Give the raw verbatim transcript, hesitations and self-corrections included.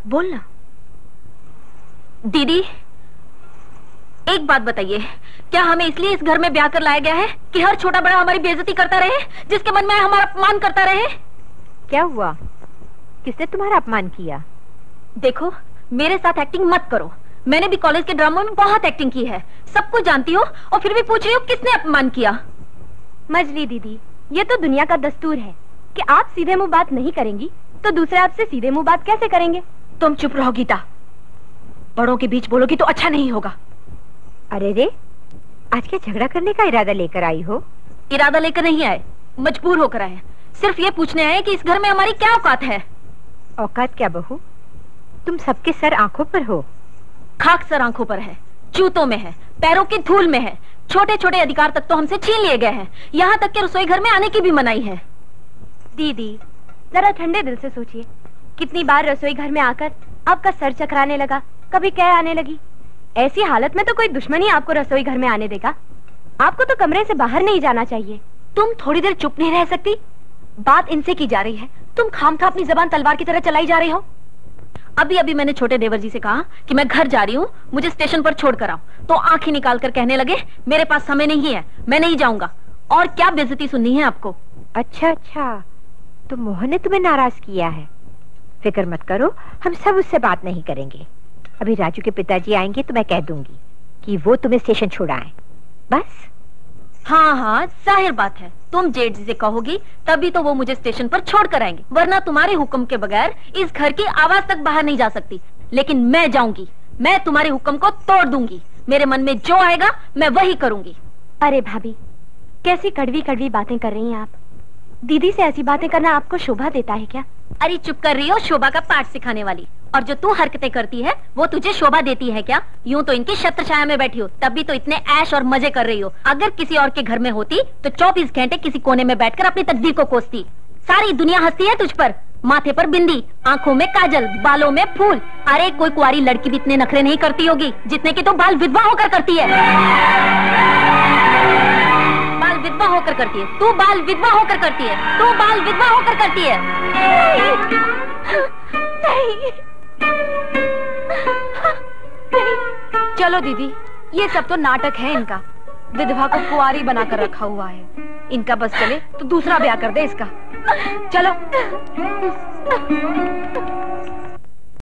बोलना। दीदी एक बात बताइए, क्या हमें इसलिए इस घर में ब्याह कर लाया गया है कि हर छोटा बड़ा हमारी बेइज्जती करता रहे, जिसके मन में हमारा अपमान करता रहे? क्या हुआ? किसने तुम्हारा अपमान किया? देखो, मेरे साथ एक्टिंग मत करो। मैंने भी कॉलेज के ड्रामा में बहुत एक्टिंग की है, सब कुछ जानती हो, और फिर भी पूछ रही हो किसने अपमान किया। मजली दीदी, ये तो दुनिया का दस्तूर है कि आप सीधे मुंह बात नहीं करेंगी तो दूसरे आपसे सीधे मुंह बात कैसे करेंगे? तुम चुप रहो गीता, बड़ों के बीच बोलोगी तो अच्छा नहीं होगा। अरे रे, आज क्या झगड़ा करने का इरादा लेकर आई हो? इरादा लेकर नहीं आए, मजबूर होकर आए। सिर्फ ये पूछने आए कि इस घर में हमारी क्या औकात है। औकात क्या बहू, तुम सबके सर आंखों पर हो। खाक सर आंखों पर है, जूतों में है, पैरों की धूल में है। छोटे छोटे अधिकार तक तो हमसे छीन लिए गए हैं, यहाँ तक कि रसोई घर में आने की भी मनाही है। दीदी जरा ठंडे दिल से सोचिए, कितनी बार रसोई घर में आकर आपका सर चकराने लगा, कभी कह आने लगी। ऐसी हालत में तो कोई दुश्मनी आपको रसोई घर में आने देगा? आपको तो कमरे से बाहर नहीं जाना चाहिए। तुम थोड़ी देर चुप नहीं रह सकती? बात इनसे की जा रही है, तुम खामखा अपनी जबान तलवार की तरह चलाई जा रही हो। अभी अभी मैंने छोटे देवर जी से कहा कि मैं घर जा रही हूँ, मुझे स्टेशन पर छोड़ कर आओ, तो आंखें निकाल कर कहने लगे मेरे पास समय नहीं है, मैं नहीं जाऊंगा। और क्या बेइज्जती सुननी है आपको? अच्छा अच्छा, तो मोहन ने तुम्हें नाराज किया है। फिक्र मत करो, हम सब उससे बात नहीं करेंगे। अभी राजू के पिताजी आएंगे तो मैं कह दूंगी कि वो तुम्हें स्टेशन छोड़ाएं, बस। हाँ हाँ, जाहिर बात है, तुम जेठ जी से कहोगी तभी तो वो मुझे स्टेशन पर छोड़ कर आएंगे, वरना तुम्हारे हुक्म के बगैर इस घर की आवाज तक बाहर नहीं जा सकती। लेकिन मैं जाऊंगी, मैं तुम्हारे हुक्म को तोड़ दूंगी। मेरे मन में जो आएगा मैं वही करूंगी। अरे भाभी, कैसी कड़वी कड़वी बातें कर रही हैं आप? दीदी से ऐसी बातें करना आपको शोभा देता है क्या? अरे चुप कर रही हो, शोभा का पाठ सिखाने वाली। और जो तू हरकतें करती है वो तुझे शोभा देती है क्या? यूं तो इनकी छत्र छाया में बैठी हो, तब भी तो इतने ऐश और मजे कर रही हो। अगर किसी और के घर में होती तो चौबीस घंटे किसी कोने में बैठकर अपनी तकदीर को कोसती। सारी दुनिया हंसती है तुझ पर, माथे पर बिंदी, आंखों में काजल, बालों में फूल। अरे कोई कुंवारी लड़की भी इतने नखरे नहीं करती होगी जितने की तो बाल विधवा होकर करती है। बाल विधवा होकर करती है तू, बाल विधवा होकर करती है तू, बाल विधवा होकर करती है। नहीं। चलो दीदी, ये सब तो नाटक है इनका। विधवा को कुंवारी बनाकर रखा हुआ है, इनका बस चले तो दूसरा ब्याह कर दे इसका। चलो।